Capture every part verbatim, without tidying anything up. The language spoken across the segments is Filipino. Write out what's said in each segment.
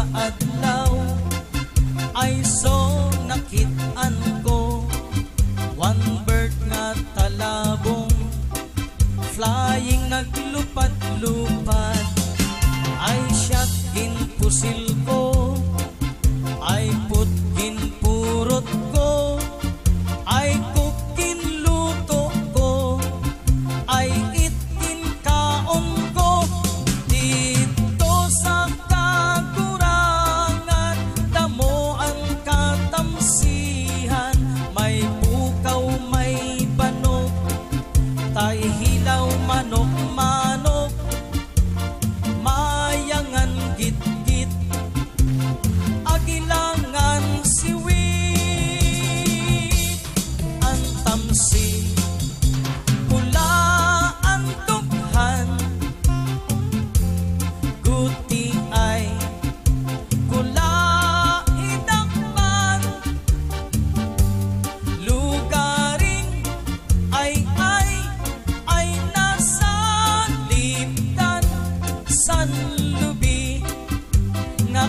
adlaw ay so nakit-an ko one bird nga talabong flying naglupad-lupad ay siyat ginpusil ko ay put ginpurot ko ay cook ginluto ko ay it ginkaon ko dito sa kakurangan damo ang katamsihan may pukaw may banok tay hilaw manok-manok mayangan git-git agilangan siwit ang tamsi pula ang dughan guti ay kula idakpan lugaring ay ay ay nasa lipdan san lubi nga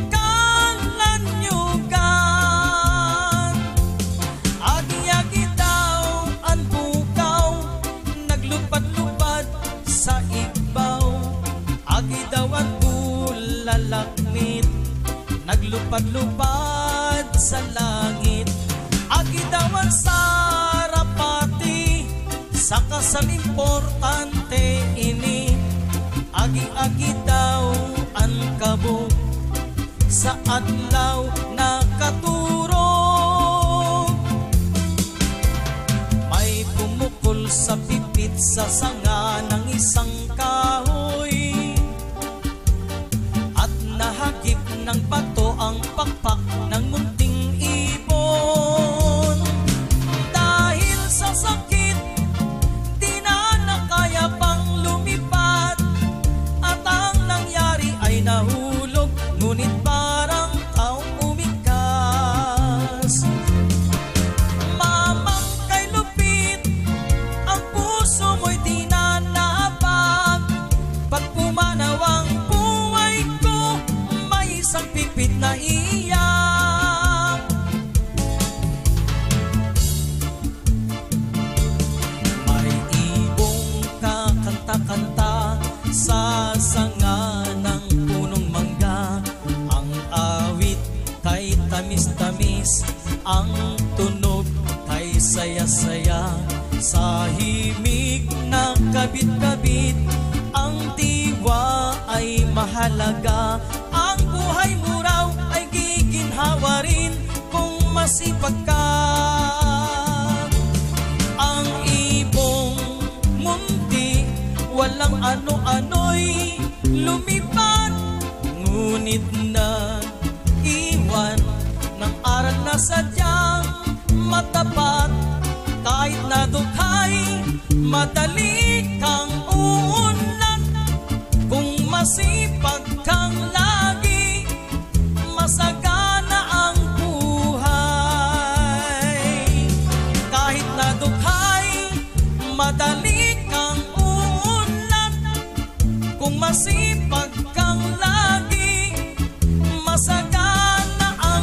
kalanyugan agi-agi daw ang bukaw naglupad-lupad sa ibaw agi daw ang bulalaknit naglupad-lupad sa langit agi daw ang sarapati sa kasal importante ini agi-agi daw ang kabog sa adlaw na katurog may pumukol sa pipit sa sanga ng isang kahoy at nahagip ng bato ang pakpak ng munting ibon dahil sa sakit di na nakaya pang lumipad at ang nangyari ay nahulog ngunit parang taong umikas mamang kay lupit ang puso mo'y di na naabag pag pumanaw ang buhay ko may isang pipit na iyak may ibong kakanta-kanta sa sanga ng punong mangga ang awit kay tamis-tamis ang tunog kay saya-saya sa himig na kabit-kabit ang diwa ay mahalaga ang buhay mo raw ay giginhawa rin kung masipag ka ang ibong munti walang ano-ano'y lumipad ngunit na iwan ng aral na sadyang matapat kahit na dukhay madali kang uunlad kung masipag kang lagi masagana ang buhay kahit na dukhay madali kang kung masipag kang lagi masagana ang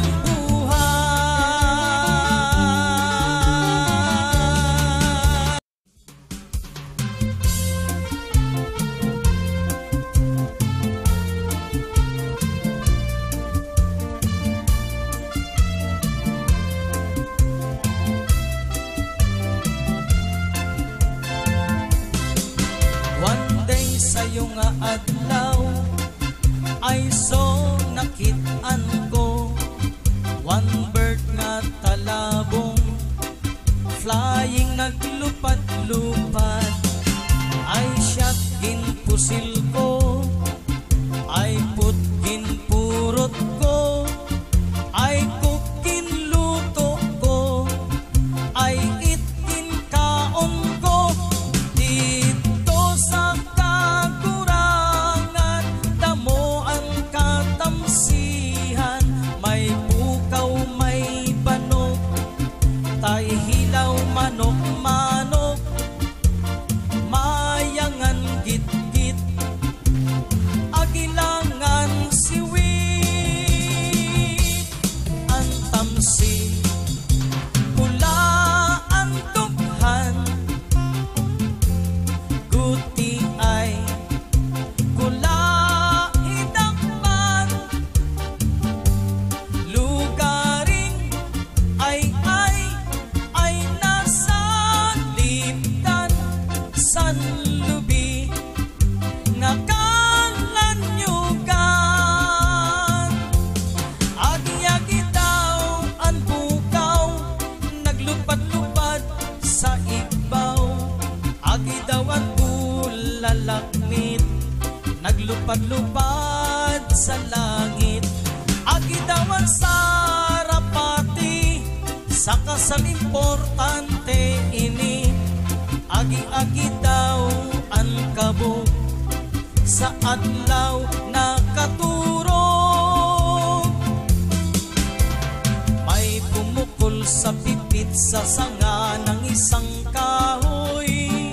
buhay. One day sa'yo nga adlaw ay so nakit-an ko one bird nga talabong flying naglupad-lupad ay siyat ginpusil ko ay put ginpurot ko ay cook ginluto ko ay it ginkaon ko dito sa kakurangan damo ang katamsihan may pukaw may banok tay hilaw manok-manok mayangan git-git langit, naglupad-lupad sa langit. Agi daw ang sarapati, sa kasal importante ini. Agi-agi daw ang kabuk, sa adlaw na katurong. May pumukol sa pipit sa sanga ng isang kahoy,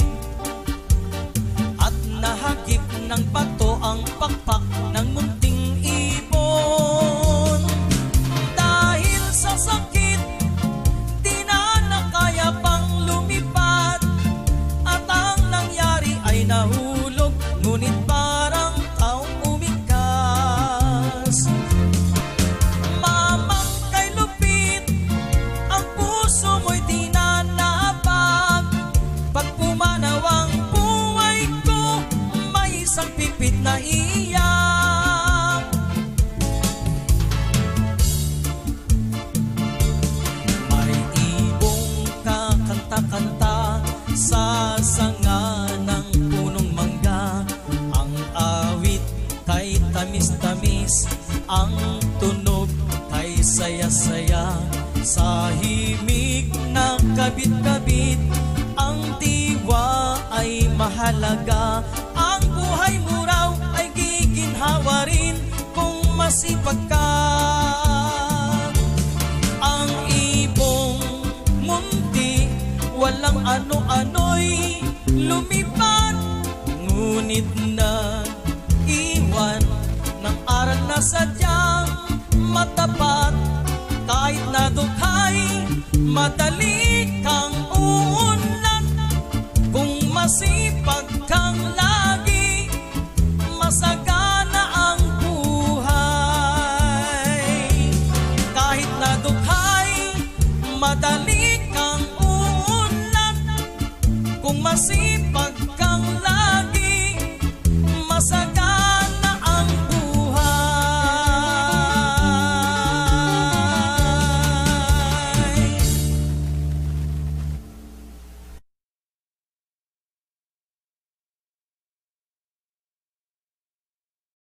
at nahagip ng bato ang pakpak ng munting ibon. Dahil sa sakit, di na nakaya pang lumipad, at ang nangyari ay nahulog, ngunit parang taong umikas. Mamang kay lupit, ang puso mo'y di na naabag. Pag pumanaw ang buhay ko, may isang pipit na iyak. May ibong kakanta-kanta sa sanga ng punong mangga. Ang awit kay tamis-tamis, ang tunog kay saya-saya. Sa himig na kabit-kabit, ang diwa ay mahalaga. Ang buhay mo raw ay giginhawa rin kung masipag ka. Ang ibong mundi, walang ano-ano'y lumipad, ngunit nag-iwan ng aral na sadyang matapat. Kahit na dukhay, madali kang uunlad, kung masipag kang lagi, masagana ang buhay. Kahit na dukhay, madali kang uunlad, kung masipag kang lagi, masagana